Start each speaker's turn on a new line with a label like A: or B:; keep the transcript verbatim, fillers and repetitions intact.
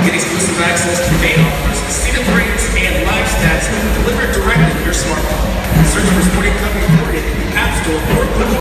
A: get exclusive access to paid offers. See the three